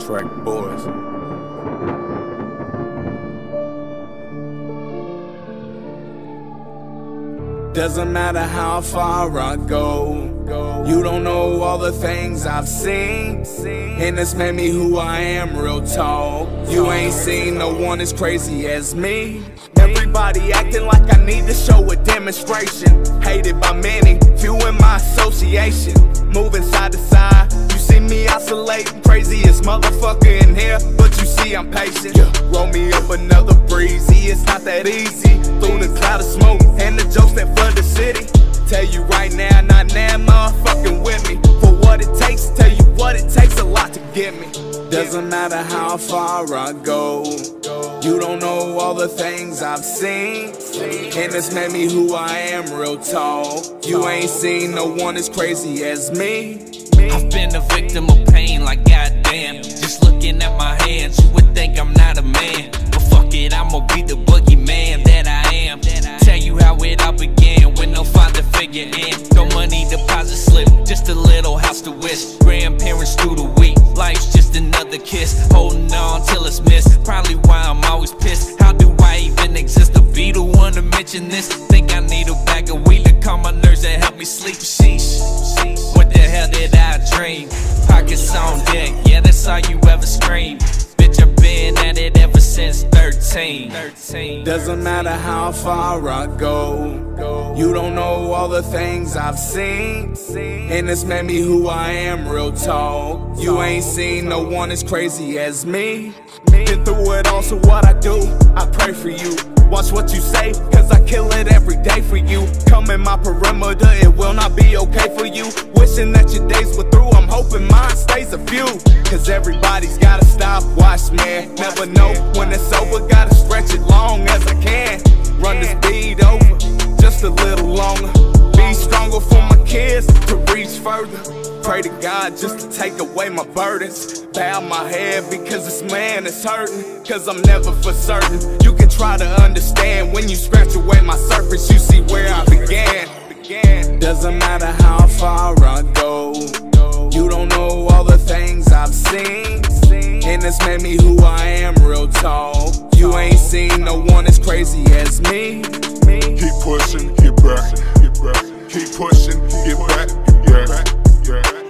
Track Boys. Doesn't matter how far I go, you don't know all the things I've seen, and it's made me who I am, real talk. You ain't seen no one as crazy as me. Everybody acting like I need to show a demonstration. Hated by many, few in my association. Moving side to side, you see me oscillating, craziest motherfucker in here, but you see I'm patient. Roll me up another breezy, it's not that easy. Through the cloud of smoke and the jokes that flood the city. Tell you right now, not now, motherfucking with me. For what it takes, tell you what it takes, a lot to get me. Doesn't matter how far I go, you don't know all the things I've seen, and it's made me who I am, real talk. You ain't seen no one as crazy as me. I've been a victim of pain, like goddamn. Just looking at my hands, you would think I'm not a man, but fuck it, I'ma be the boogeyman that I am. Tell you how it all began, with no father figure in. No money deposit slip, just a little house to wish. Grandparents through the week, life's just another kiss. Holding on till it's missed, probably why I'm always pissed. How do I even exist to be the one to mention this? Think I need a bag of weed to calm my nerves and help me sleep. Sheesh, what the hell did I dream? Pockets on deck, yeah, that's all you ever scream. Bitch, I've been at it ever since 13. Doesn't matter how far I go, you don't know all the things I've seen, and it's made me who I am, real talk. You ain't seen no one as crazy as me. Been through it all, so what I do, I pray for you. Watch what you say, cause I kill it every day for you. Come in my perimeter, it will not be okay for you. Wishing that your days were through, I'm hoping mine stays a few. Cause everybody's gotta stop, watch man. Never know when it's over, gotta stretch it long as I can. Run this beat over, just a little longer. Be stronger for my kids to reach further. Pray to God just to take away my burdens. Bow my head because this man is hurting. Cause I'm never for certain. You can try to understand when you scratch away my surface. You see where I began. Doesn't matter how far I go, you don't know all the things I've seen, and it's made me who I am, real talk. You ain't seen no one as crazy as me. Keep pushing, get back, keep pushing, get back, yeah.